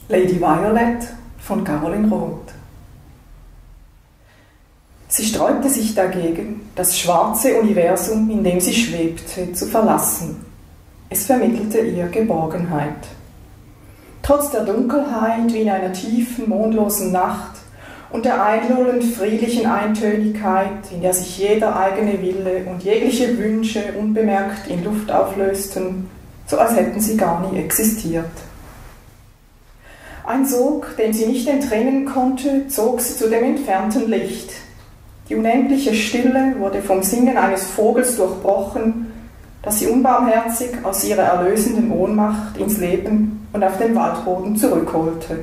Lady Violet von Caroline Roth. Sie sträubte sich dagegen, das schwarze Universum, in dem sie schwebte, zu verlassen. Es vermittelte ihr Geborgenheit. Trotz der Dunkelheit wie in einer tiefen, mondlosen Nacht und der einlullend friedlichen Eintönigkeit, in der sich jeder eigene Wille und jegliche Wünsche unbemerkt in Luft auflösten, so als hätten sie gar nie existiert. Ein Sog, dem sie nicht entrinnen konnte, zog sie zu dem entfernten Licht. Die unendliche Stille wurde vom Singen eines Vogels durchbrochen, das sie unbarmherzig aus ihrer erlösenden Ohnmacht ins Leben und auf den Waldboden zurückholte.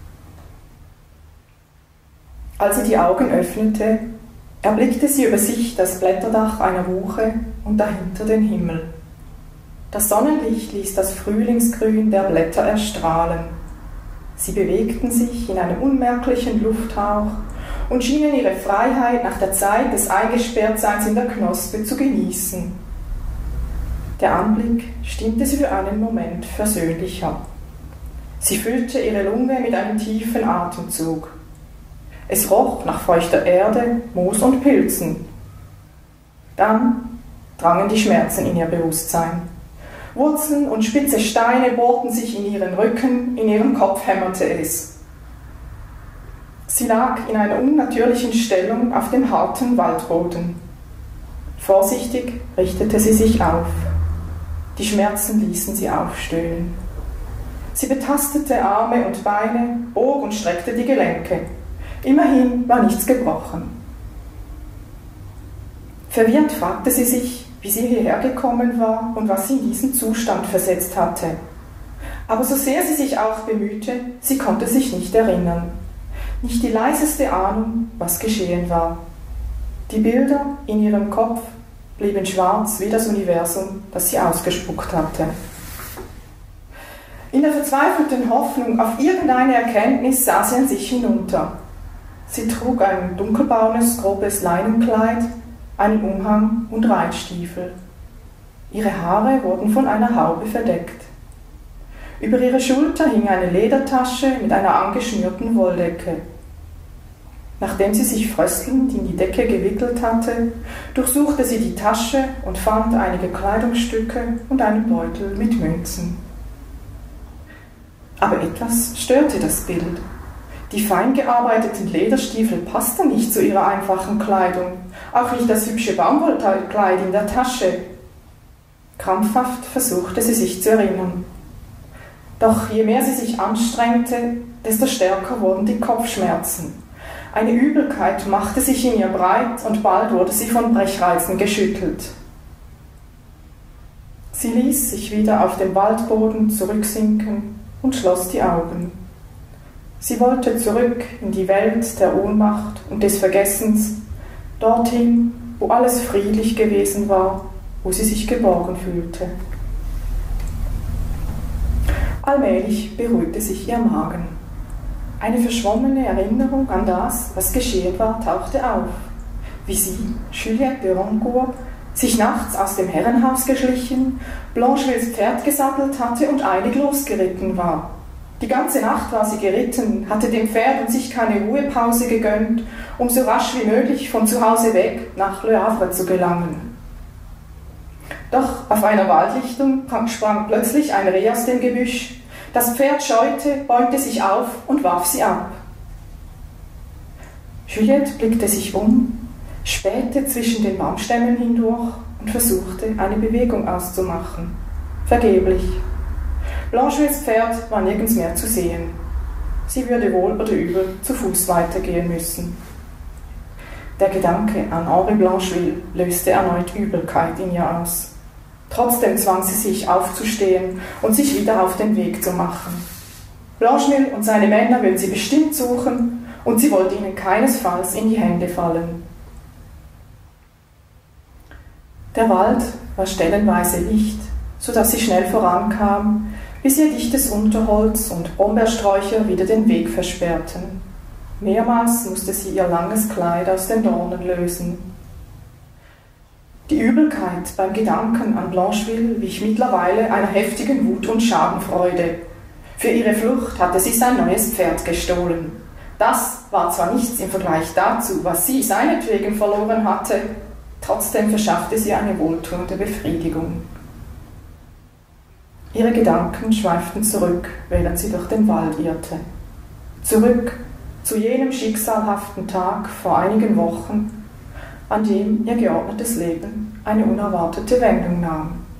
Als sie die Augen öffnete, erblickte sie über sich das Blätterdach einer Buche und dahinter den Himmel. Das Sonnenlicht ließ das Frühlingsgrün der Blätter erstrahlen. Sie bewegten sich in einem unmerklichen Lufthauch und schienen ihre Freiheit nach der Zeit des Eingesperrtseins in der Knospe zu genießen. Der Anblick stimmte sie für einen Moment versöhnlicher. Sie füllte ihre Lunge mit einem tiefen Atemzug. Es roch nach feuchter Erde, Moos und Pilzen. Dann drangen die Schmerzen in ihr Bewusstsein. Wurzeln und spitze Steine bohrten sich in ihren Rücken, in ihrem Kopf hämmerte es. Sie lag in einer unnatürlichen Stellung auf dem harten Waldboden. Vorsichtig richtete sie sich auf. Die Schmerzen ließen sie aufstöhnen. Sie betastete Arme und Beine, bog und streckte die Gelenke. Immerhin war nichts gebrochen. Verwirrt fragte sie sich, wie sie hierher gekommen war und was sie in diesen Zustand versetzt hatte. Aber so sehr sie sich auch bemühte, sie konnte sich nicht erinnern. Nicht die leiseste Ahnung, was geschehen war. Die Bilder in ihrem Kopf blieben schwarz wie das Universum, das sie ausgespuckt hatte. In der verzweifelten Hoffnung auf irgendeine Erkenntnis sah sie an sich hinunter. Sie trug ein dunkelbraunes, grobes Leinenkleid, einen Umhang und Reitstiefel. Ihre Haare wurden von einer Haube verdeckt. Über ihre Schulter hing eine Ledertasche mit einer angeschnürten Wolldecke. Nachdem sie sich fröstelnd in die Decke gewickelt hatte, durchsuchte sie die Tasche und fand einige Kleidungsstücke und einen Beutel mit Münzen. Aber etwas störte das Bild. Die fein gearbeiteten Lederstiefel passten nicht zu ihrer einfachen Kleidung, auch nicht das hübsche Baumwollkleid in der Tasche. Krampfhaft versuchte sie sich zu erinnern. Doch je mehr sie sich anstrengte, desto stärker wurden die Kopfschmerzen. Eine Übelkeit machte sich in ihr breit und bald wurde sie von Brechreizen geschüttelt. Sie ließ sich wieder auf den Waldboden zurücksinken und schloss die Augen. Sie wollte zurück in die Welt der Ohnmacht und des Vergessens, dorthin, wo alles friedlich gewesen war, wo sie sich geborgen fühlte. Allmählich beruhigte sich ihr Magen. Eine verschwommene Erinnerung an das, was geschehen war, tauchte auf, wie sie, Juliette de Roncourt, sich nachts aus dem Herrenhaus geschlichen, Blancheville's Pferd gesattelt hatte und eilig losgeritten war. Die ganze Nacht war sie geritten, hatte dem Pferd und sich keine Ruhepause gegönnt, um so rasch wie möglich von zu Hause weg nach Le Havre zu gelangen. Doch auf einer Waldlichtung sprang plötzlich ein Reh aus dem Gebüsch. Das Pferd scheute, bäumte sich auf und warf sie ab. Juliette blickte sich um, spähte zwischen den Baumstämmen hindurch und versuchte, eine Bewegung auszumachen. Vergeblich. Blancheville's Pferd war nirgends mehr zu sehen. Sie würde wohl oder übel zu Fuß weitergehen müssen. Der Gedanke an Henri Blancheville löste erneut Übelkeit in ihr aus. Trotzdem zwang sie sich aufzustehen und sich wieder auf den Weg zu machen. Blancheville und seine Männer würden sie bestimmt suchen und sie wollte ihnen keinesfalls in die Hände fallen. Der Wald war stellenweise licht, sodass sie schnell vorankam, bis ihr dichtes Unterholz und Brombeersträucher wieder den Weg versperrten. Mehrmals musste sie ihr langes Kleid aus den Dornen lösen. Die Übelkeit beim Gedanken an Blancheville wich mittlerweile einer heftigen Wut und Schadenfreude. Für ihre Flucht hatte sie sein neues Pferd gestohlen. Das war zwar nichts im Vergleich dazu, was sie seinetwegen verloren hatte, trotzdem verschaffte sie eine wohltuende Befriedigung. Ihre Gedanken schweiften zurück, während sie durch den Wald irrte. Zurück zu jenem schicksalhaften Tag vor einigen Wochen, an dem ihr geordnetes Leben eine unerwartete Wendung nahm.